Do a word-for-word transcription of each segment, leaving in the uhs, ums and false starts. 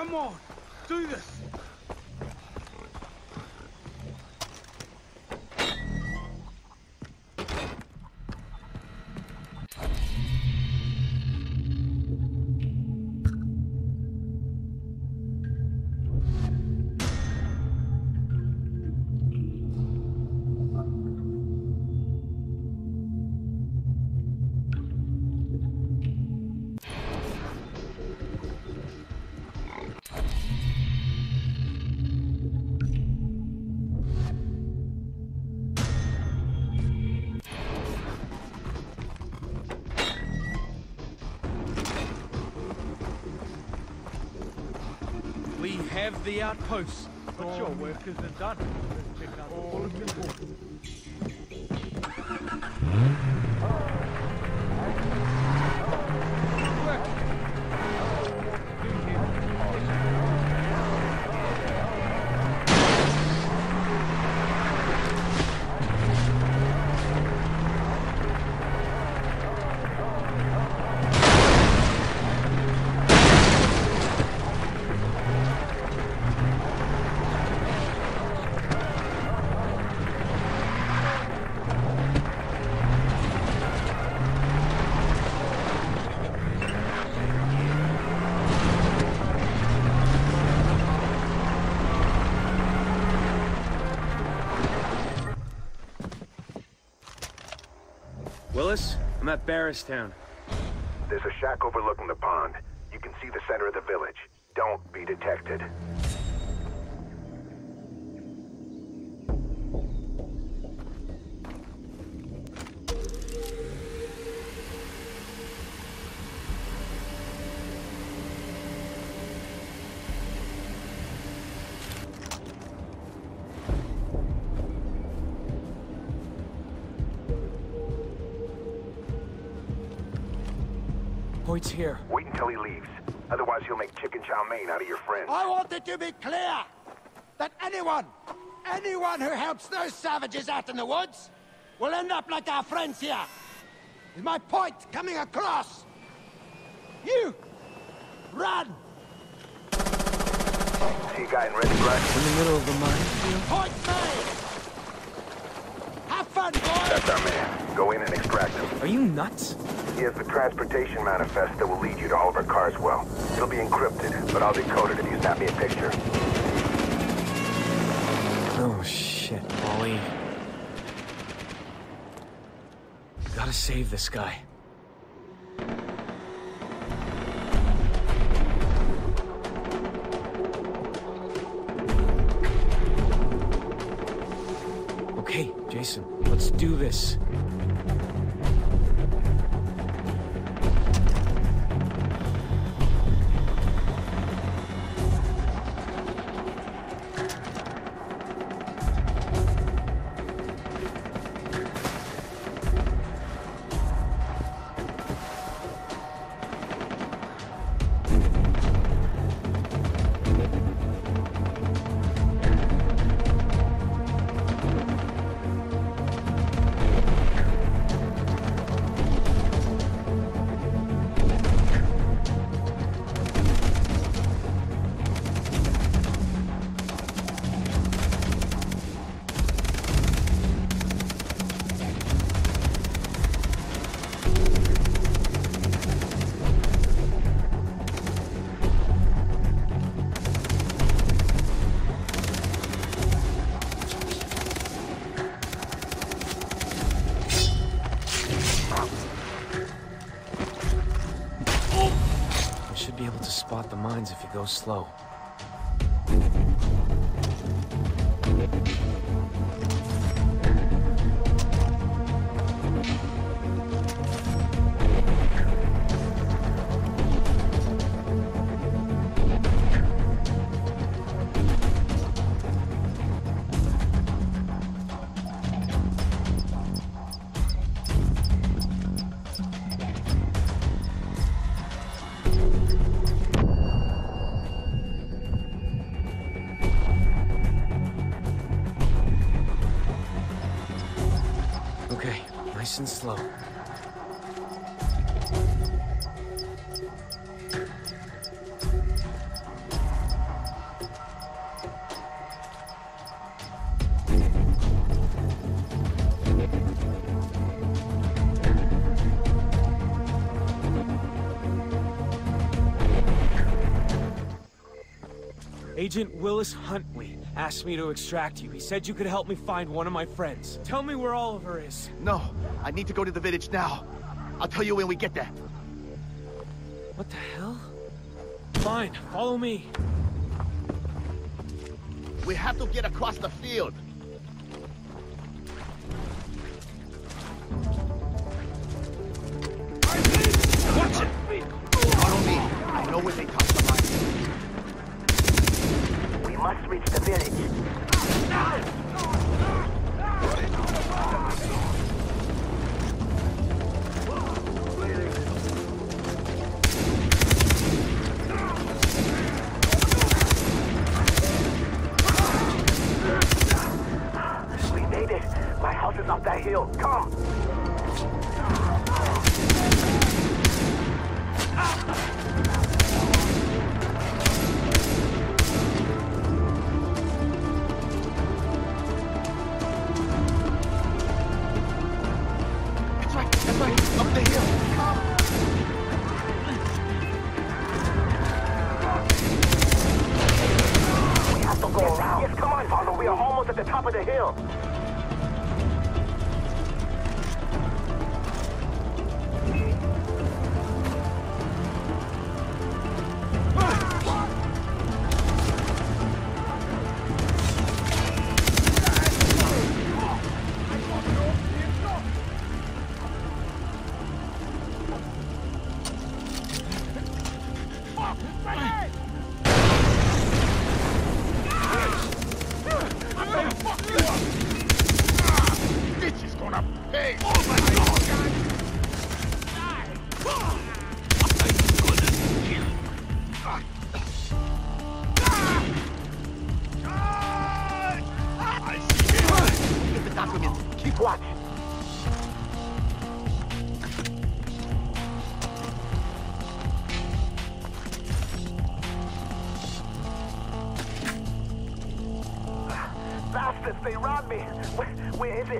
Come on, do this. We have the outpost, but your work isn't done. Let's check out the bulletin board. Willis, I'm at Barristown. There's a shack overlooking the pond. You can see the center of the village. Don't be detected. Hoyt's here. Wait until he leaves. Otherwise he'll make chicken chow mein out of your friends. I want it to be clear that anyone, anyone who helps those savages out in the woods will end up like our friends here. Is my point coming across? You! Run! See a guy in red and black? In the middle of the minefield? Point made! Have fun, boys! That's our man. Go in and extract him. Are you nuts? He has the transportation manifest that will lead you to Oliver Carswell. It'll be encrypted, but I'll decode it if you snap me a picture. Oh, shit, Ollie. Gotta save this guy. Okay, Jason, let's do this. Be able to spot the mines if you go slow. Okay, nice and slow. Agent Willis Huntley asked me to extract you. He said you could help me find one of my friends. Tell me where Oliver is. No, I need to go to the village now. I'll tell you when we get there. What the hell? Fine, follow me. We have to get across the field. Watch it! Follow me. I know where they touch the line. We must reach the village. We made it. My house is up that hill. Come. That's right, that's right. Up the hill. Come. We have to go around. Yes, come on, Father. We are almost at the top of the hill. This is gonna pay. Oh my God! I see him. Get the documents. Keep watch. Bastards, they robbed me. Where, where is it?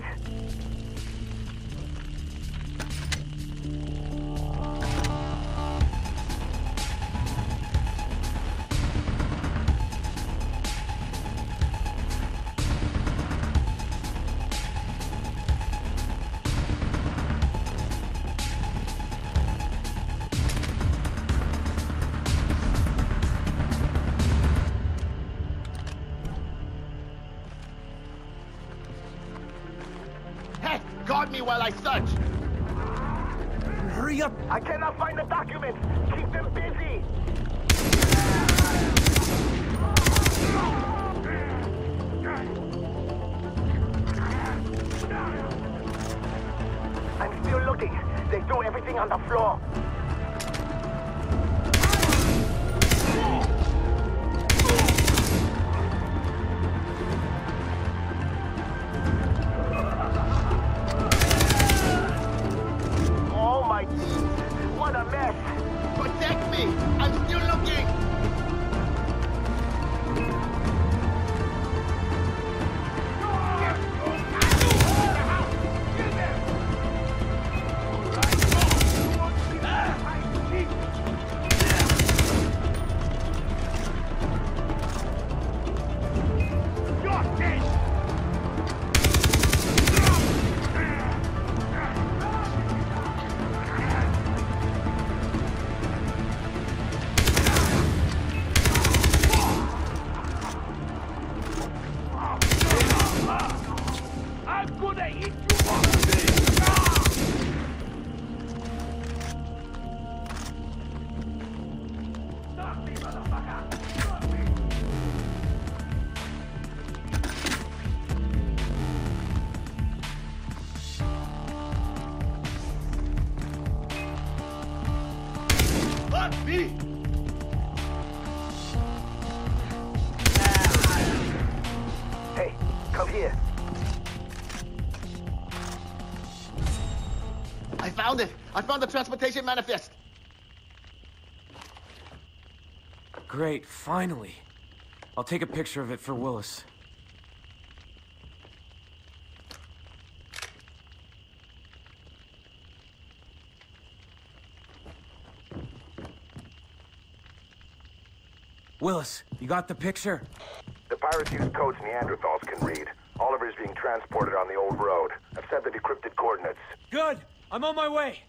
Hey, guard me while I search. Hurry up! I cannot find the documents. Keep them busy. I'm still looking. They threw everything on the floor. Oh my, what a mess. Protect me. I'm still looking. Let me. Hey, come here. I found it. I found the transportation manifest. Great, finally. I'll take a picture of it for Willis. Willis, you got the picture? The pirates use codes Neanderthals can read. Oliver's being transported on the old road. I've set the decrypted coordinates. Good! I'm on my way!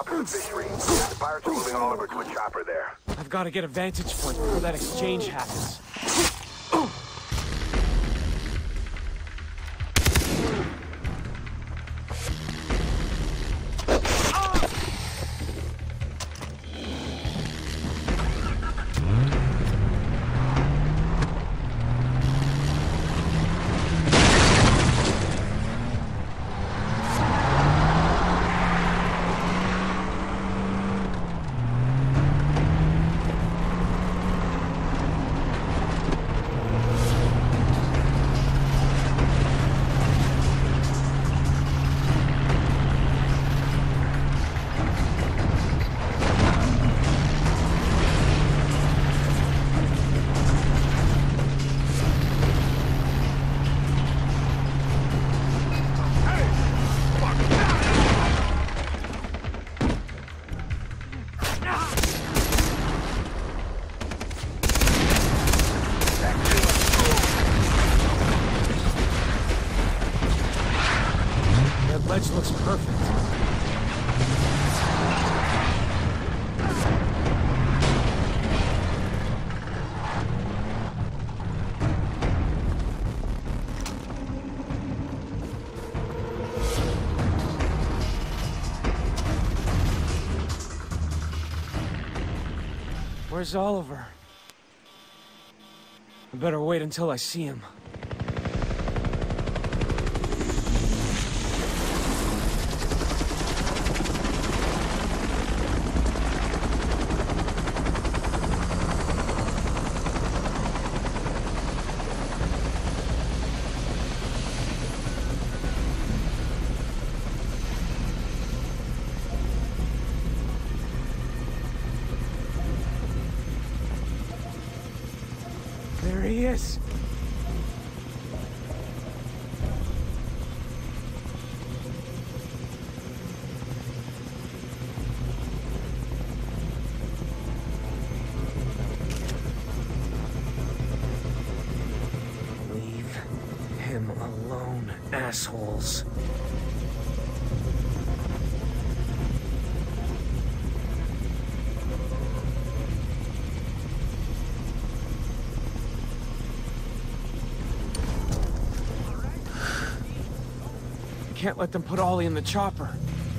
south of the fishery. The pirates are moving Oliver to a chopper there. I've got to get a vantage point before that exchange happens. Ledge looks perfect. Where's Oliver? I better wait until I see him. There he is. Leave him alone, assholes. Can't let them put Ollie in the chopper.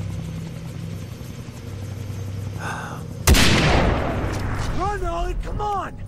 Run, Ollie, come on!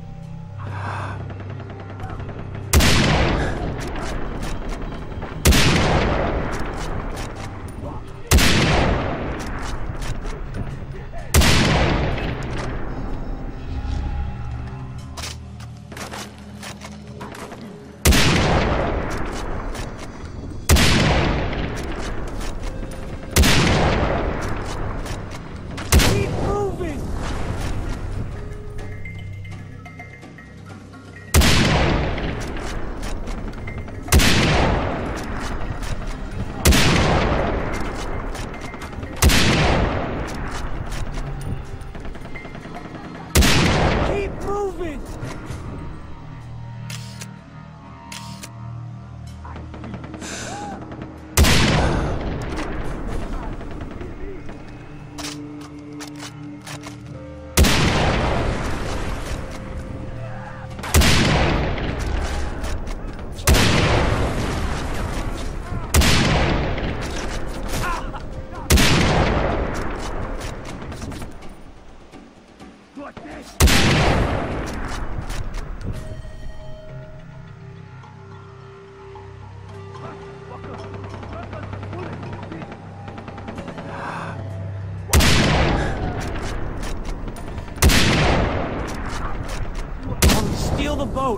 Steal the boat!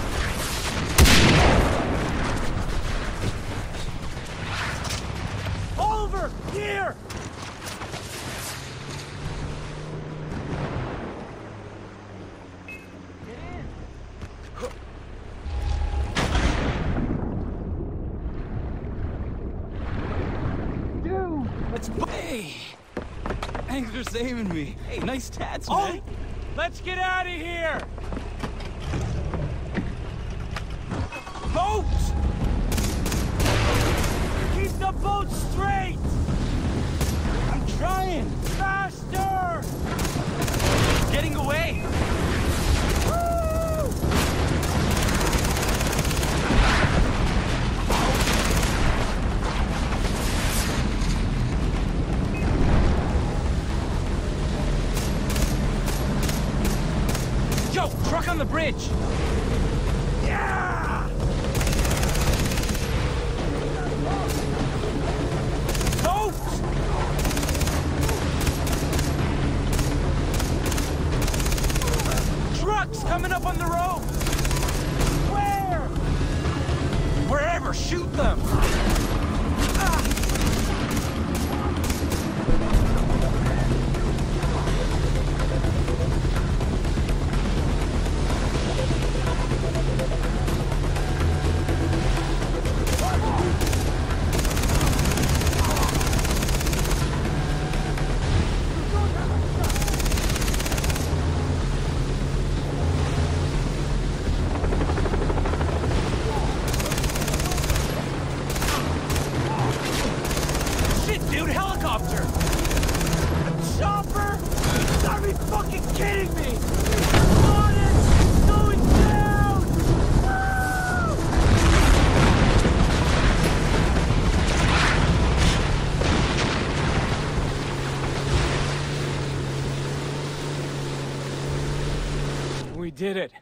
Oliver! Here! Get in! Dude! Let's... Hey! Thanks for saving me. Hey, nice tats, man. Ollie! Let's get out of here! Boat! Keep the boat straight! I'm trying. bridge! Yeah! Coast! Trucks coming up on the road! Where? Wherever, shoot them! Ah! Dude, helicopter! Chopper! You gotta be fucking kidding me! On it! Going down! Woo! We did it.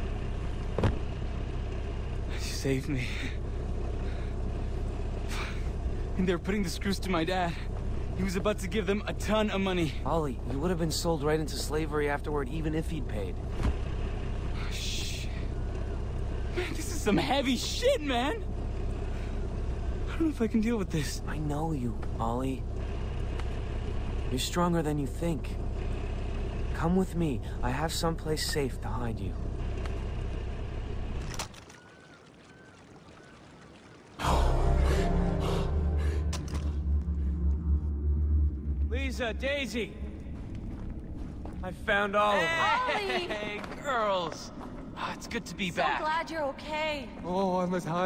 You saved me. And they were putting the screws to my dad. He was about to give them a ton of money. Ollie, you would have been sold right into slavery afterward, even if he'd paid. Oh, shit. Man, this is some heavy shit, man! I don't know if I can deal with this. I know you, Ollie. You're stronger than you think. Come with me. I have someplace safe to hide you. Lisa, Daisy! I found all of them. Ollie! Hey, girls! Ah, it's good to be So back. glad you're okay. Oh, I was high.